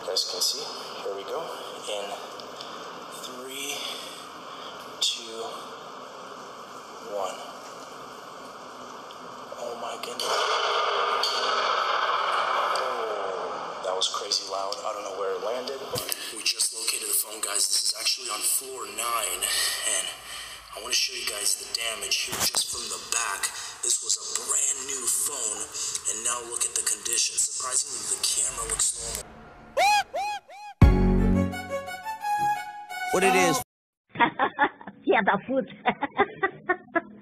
guys can see. Here we go. In 3, 2, 1. Oh my goodness. Oh, that was crazy loud. I don't know where it landed, but we just located the phone, guys. This is actually on floor 9, and I want to show you guys the damage here just from the back. This was a brand new phone, and now look at the condition. Surprisingly, the camera looks normal. What it is? 见到父子。